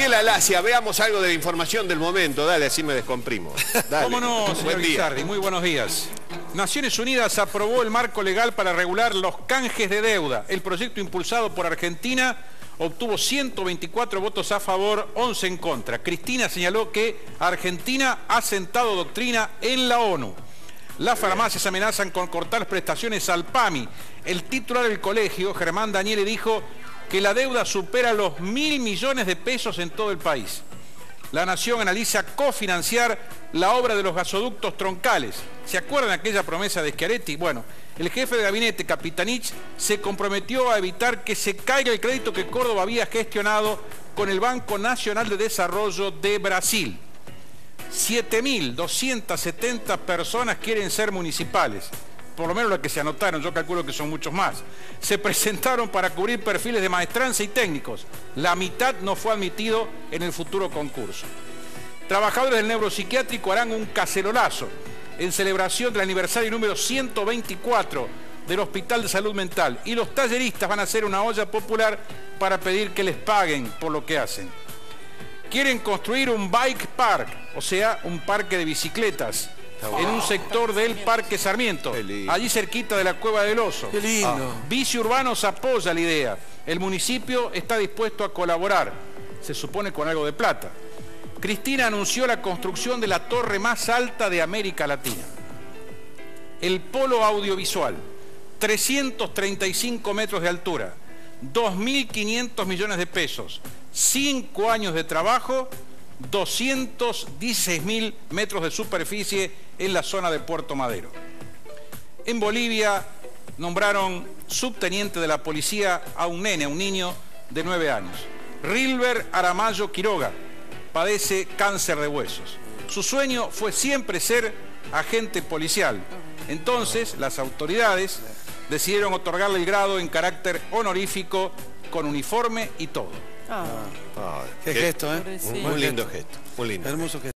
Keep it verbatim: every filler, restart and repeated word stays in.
Ezequiel Alacia, veamos algo de la información del momento. Dale, así me descomprimo. Dale. ¿Cómo no, señor Guizardi? Muy buenos días. Naciones Unidas aprobó el marco legal para regular los canjes de deuda. El proyecto impulsado por Argentina obtuvo ciento veinticuatro votos a favor, once en contra. Cristina señaló que Argentina ha sentado doctrina en la ONU. Las farmacias amenazan con cortar prestaciones al PAMI. El titular del colegio, Germán Daniele, dijo que la deuda supera los mil millones de pesos en todo el país. La Nación analiza cofinanciar la obra de los gasoductos troncales. ¿Se acuerdan aquella promesa de Schiaretti? Bueno, el jefe de gabinete, Capitanich, se comprometió a evitar que se caiga el crédito que Córdoba había gestionado con el Banco Nacional de Desarrollo de Brasil. siete mil doscientas setenta personas quieren ser municipales. Por lo menos las que se anotaron, yo calculo que son muchos más. Se presentaron para cubrir perfiles de maestranza y técnicos. La mitad no fue admitido en el futuro concurso. Trabajadores del neuropsiquiátrico harán un cacerolazo en celebración del aniversario número ciento veinticuatro del Hospital de Salud Mental. Y los talleristas van a hacer una olla popular para pedir que les paguen por lo que hacen. Quieren construir un bike park, o sea, un parque de bicicletas, en un sector del Parque Sarmiento, allí cerquita de la Cueva del Oso. Qué lindo. Ah. Bici Urbanos apoya la idea. El municipio está dispuesto a colaborar, se supone con algo de plata. Cristina anunció la construcción de la torre más alta de América Latina. El polo audiovisual, trescientos treinta y cinco metros de altura, dos mil quinientos millones de pesos, cinco años de trabajo, doscientos dieciséis mil metros de superficie en la zona de Puerto Madero. En Bolivia nombraron subteniente de la policía a un nene, a un niño de nueve años. Rilber Aramayo Quiroga padece cáncer de huesos. Su sueño fue siempre ser agente policial. Entonces las autoridades decidieron otorgarle el grado en carácter honorífico con uniforme y todo. Ah, qué, qué gesto, ¿eh? Un, un lindo gesto. Un lindo. Hermoso gesto.